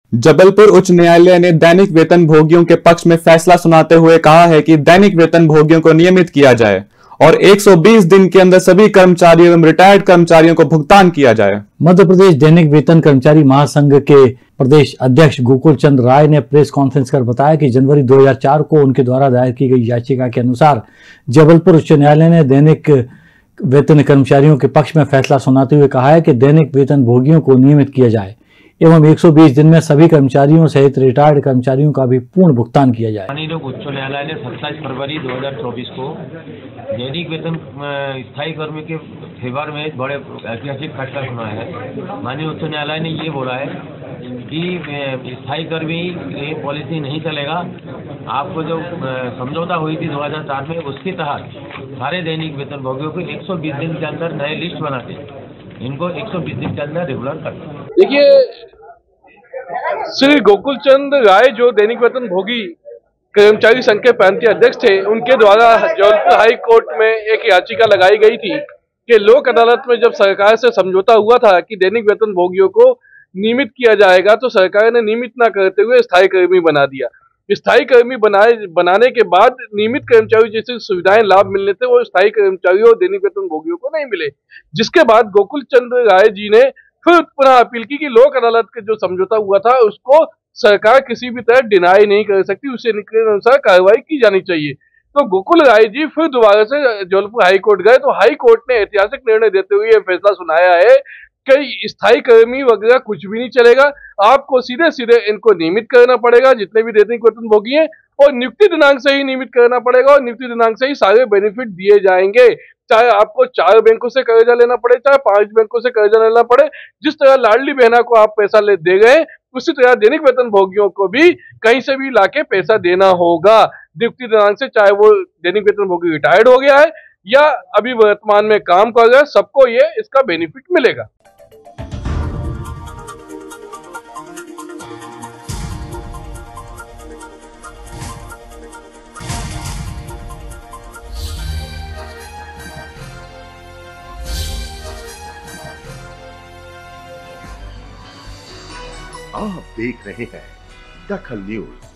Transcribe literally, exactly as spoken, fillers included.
जबलपुर उच्च न्यायालय ने दैनिक वेतन भोगियों के पक्ष में फैसला सुनाते हुए कहा है कि दैनिक वेतन भोगियों को नियमित किया जाए और एक सौ बीस दिन के अंदर सभी कर्मचारियों एवं रिटायर्ड कर्मचारियों को भुगतान किया जाए। मध्य प्रदेश दैनिक वेतन कर्मचारी महासंघ के प्रदेश अध्यक्ष गोकुल चंद राय ने प्रेस कॉन्फ्रेंस कर बताया कि जनवरी दो हज़ार चार को उनके द्वारा दायर की गई याचिका के अनुसार जबलपुर उच्च न्यायालय ने दैनिक वेतन कर्मचारियों के पक्ष में फैसला सुनाते हुए कहा है कि दैनिक वेतन भोगियों को नियमित किया जाए एवं एक सौ बीस दिन में सभी कर्मचारियों सहित रिटायर्ड कर्मचारियों का भी पूर्ण भुगतान किया जाए। माननीय उच्च न्यायालय ने सत्ताईस फरवरी दो हज़ार चौबीस को दैनिक वेतन स्थायी कर्मी के फेवर में बड़े ऐतिहासिक फैसला सुनाया है। माननीय उच्च न्यायालय ने ये बोला है कि स्थायी कर्मी ये पॉलिसी नहीं चलेगा। आपको जो समझौता हुई थी दो हज़ार चार में, उसके तहत सारे दैनिक वेतन भोगियों को एक सौ बीस दिन के अंदर नए लिस्ट बनाते, इनको एक सौ बीस दिन के अंदर रेगुलर करते। देखिए, श्री गोकुल चंद राय जो दैनिक वेतन भोगी कर्मचारी संघ के प्रांतीय अध्यक्ष थे, उनके द्वारा जबलपुर हाई कोर्ट में एक याचिका लगाई गई थी कि लोक अदालत में जब सरकार से समझौता हुआ था कि दैनिक वेतन भोगियों को नियमित किया जाएगा, तो सरकार ने नियमित न करते हुए स्थायी कर्मी बना दिया। स्थायी कर्मी बनाए बनाने के बाद नियमित कर्मचारी जैसे सुविधाएं लाभ मिलने थे, वो स्थायी कर्मचारियों और दैनिक वेतन भोगियों को नहीं मिले। जिसके बाद गोकुल चंद राय जी ने फिर पुनः अपील की कि लोक अदालत के जो समझौता हुआ था उसको सरकार किसी भी तरह डिनाई नहीं कर सकती, उससे अनुसार कार्रवाई की जानी चाहिए। तो गोकुल राय जी फिर दोबारा से जबलपुर हाई कोर्ट गए, तो हाई कोर्ट ने ऐतिहासिक निर्णय देते हुए यह फैसला सुनाया है कि स्थायी कर्मी वगैरह कुछ भी नहीं चलेगा, आपको सीधे सीधे इनको नियमित करना पड़ेगा, जितने भी दैनिक वेतन भोगी हैं, और नियुक्ति दिनांक से ही नियमित करना पड़ेगा और नियुक्ति दिनांक से ही सारे बेनिफिट दिए जाएंगे। चाहे आपको चार बैंकों से कर्जा लेना पड़े, चाहे पांच बैंकों से कर्जा लेना पड़े, जिस तरह लाडली बहना को आप पैसा ले दे गए, उसी तरह दैनिक वेतन भोगियों को भी कहीं से भी लाके पैसा देना होगा नियुक्ति दिनांक से। चाहे वो दैनिक वेतन भोगी रिटायर्ड हो गया है या अभी वर्तमान में काम कर रहा है, सबको ये इसका बेनिफिट मिलेगा। आप देख रहे हैं दखल न्यूज।